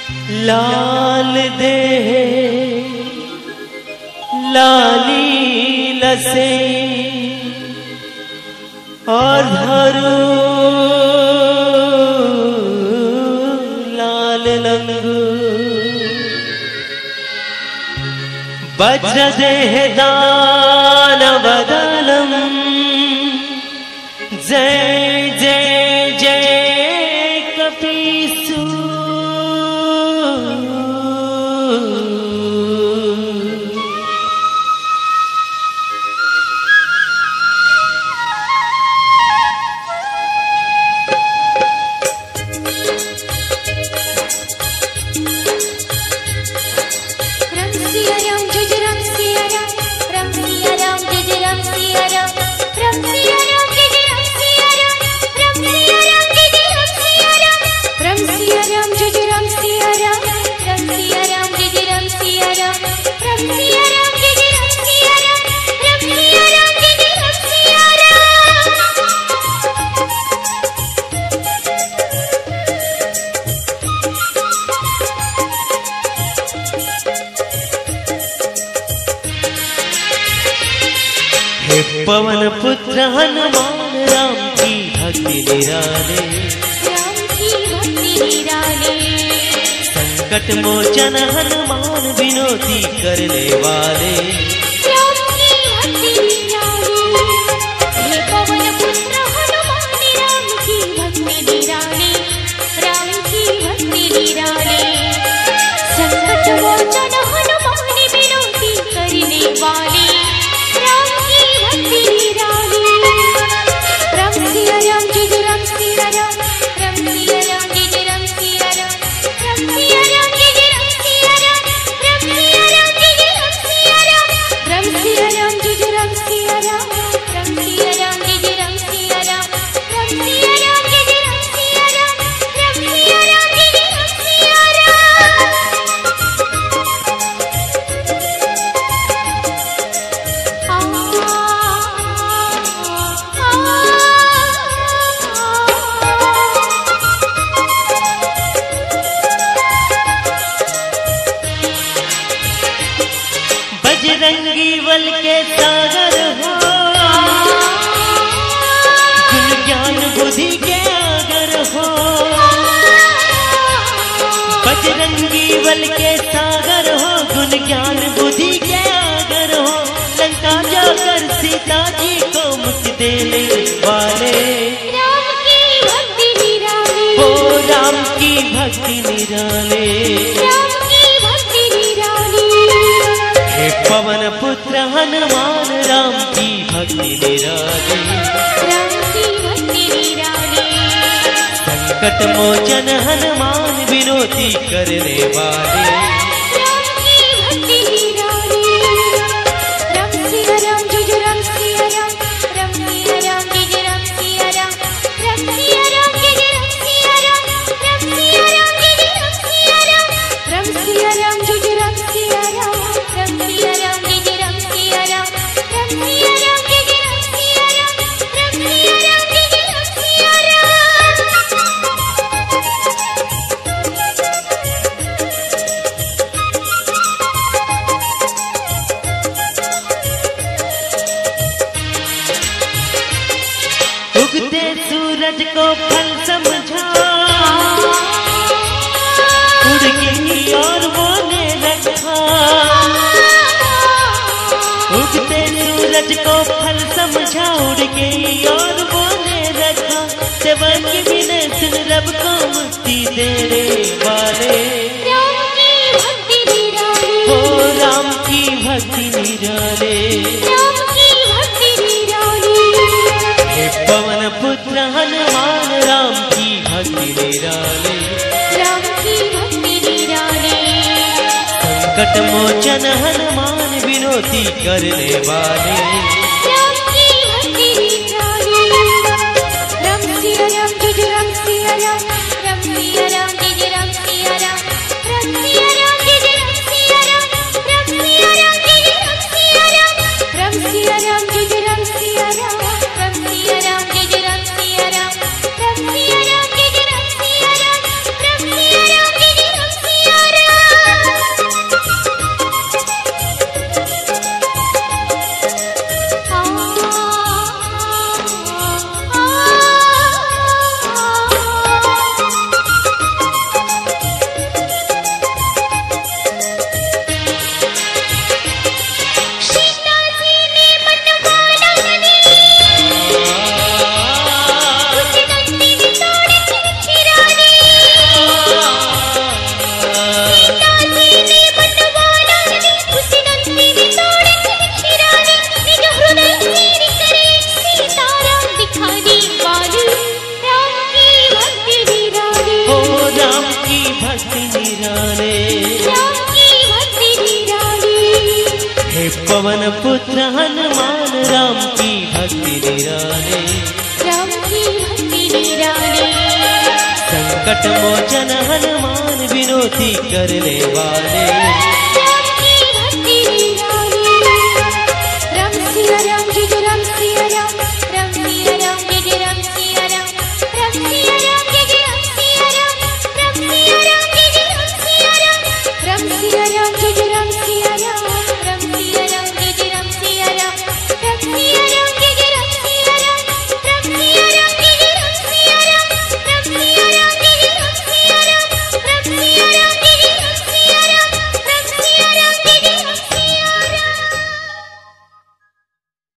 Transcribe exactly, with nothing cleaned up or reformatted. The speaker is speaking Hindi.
लाल दे लाली लसे और धरू लाल लंगू वज्र देह दानवदलम जय जय जय कपीसु पवन पुत्र हनुमान राम की भक्ति निराले राम की भक्ति निराले संकट मोचन हनुमान विनोदी करने वाले राम की भक्ति निराले हे पवन पुत्र हनुमान राम की भक्ति निराले राम की भक्ति निराले संकट मोचन हनुमान विनोदी करने वाले बजरंगी बल के सागर हो गुण ज्ञान बुद्धि के आगर हो बजरंगी बल के सागर हो गुण ज्ञान बुद्धि के आगर हो लंका जाकर सीता जी को मुक्ति देने वाले राम की भक्ति निराले ओ राम की भक्ति निराले पवन पुत्र हनुमान राम की भक्ति निराले राम की भक्ति निराले संकट मोचन हनुमान विनोदी करने वाले राम की भक्ति निराले राम सिया राम जय राम सिया राम राम सिया राम जय राम सिया राम राम सिया राम जय राम सिया राम राम सिया राम जय राम सिया राम राम सिया राम जय राम सिया राम राम सिया राम जय राम सिया राम राम सिया राम जय राम सिया राम राम सिया राम जय राम सिया उगते सूरज को फल समझा उड़ गई और वो ने रखा उगते सूरज को फल समझा उड़ गई और वो ने रखा सेवन की बिना सुन रब को मुक्ति देने वाले राम की भक्ति निराले हो राम की भक्ति निराले राम की भक्ति निराले हे पवन पुत्र हनुमान राम की भक्ति निराले राम की भक्ति निराले संकट मोचन हनुमान विनोदी करने वाले राम की भक्ति निराले राम सिया राम जय राम सिया राम राम सिया राम जय राम सिया राम राम सिया राम जय राम सिया राम राम सिया राम जय राम सिया राम राम सिया राम जय राम सिया राम राम सिया राम जय राम सिया राम राम सिया राम जय राम सिया राम राम सिया राम जय राम सिया भक्ति निराले, राम की भक्ति निराले। हे पवन पुत्र हनुमान राम की भक्ति निराले, राम की भक्ति निराले। संकट मोचन हनुमान विनोदी करने वाले,